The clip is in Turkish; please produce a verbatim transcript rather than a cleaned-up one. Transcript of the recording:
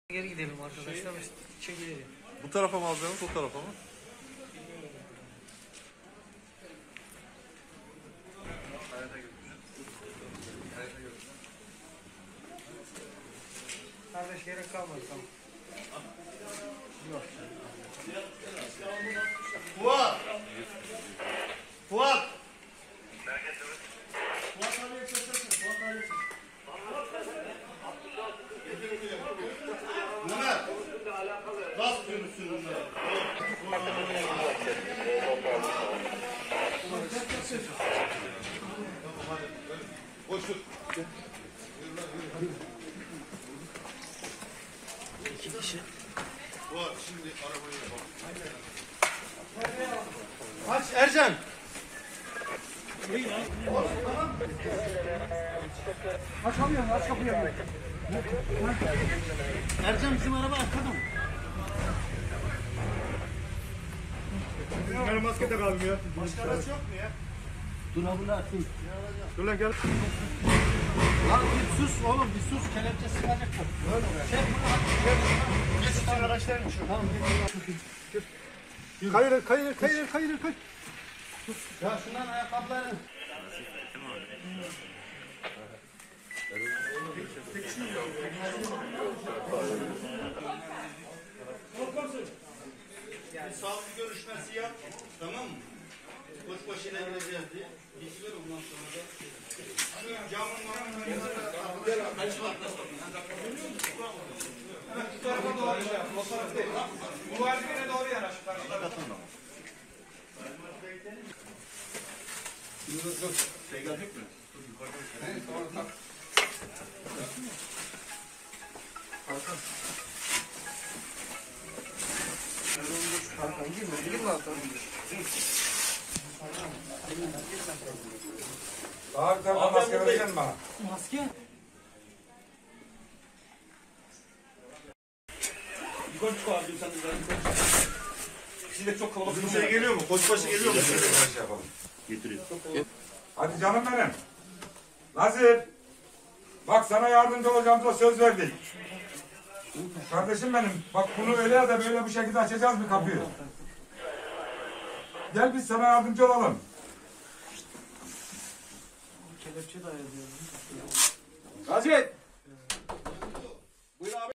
Geri gidelim arkadaşlar. Çekilelim. Bu tarafa mı alacağımız, o tarafa mı? Kardeş gerek kalmadı, tamam. Yok. Fuat! Fuat! Mehmet! Gaz dönüşsün bunlara. Koş tut. İki kişi. Fuat şimdi arabayı yapalım. Aç Ercan. Aç kapıyı, aç kapıyı. Ercan bizim araba arkada mı? Benim maske de kalmıyor. Başka araç yok mu ya? Dur abone atayım. Dur lan gel. Lan bir sus oğlum, bir sus. Kelepçe sıkacak bu. Öyle be. Çek bunu hadi. Geç için araçlarmış o. Tamam, gel. Kayır, kayır, kayır, kayır, kayır. Ya şundan ayakkabılarını. Bir sağlık görüşmesi yap. Tamam mı? Koç başıyla gireceğiz diye. Geçiver ondan sonra da. Şu camın var. Açı bak nasıl Bu tarafa doğru şey yap. O taraf değil. Bu validine doğru yanaş. Şey gelecek mi? Evet, doğru tak. Arkan girme, girme arkan. Ağır tarafta maske vereceksin bana. Maske. Yukarı çık abi sen de zaten. Şimdi çok kalabalık. Bizim şey geliyor mu? Koçbaşı geliyor mu? Şöyle bir şey yapalım. Getiriyor. Hadi canım benim. Nazif. Bak sana yardımcı olacağımıza söz verdik. Kardeşim benim. Bak bunu öyle ya da böyle bu şekilde açacağız bir kapıyı. Gel biz sana yardımcı olalım. Kelepçe dayadı. Nazif.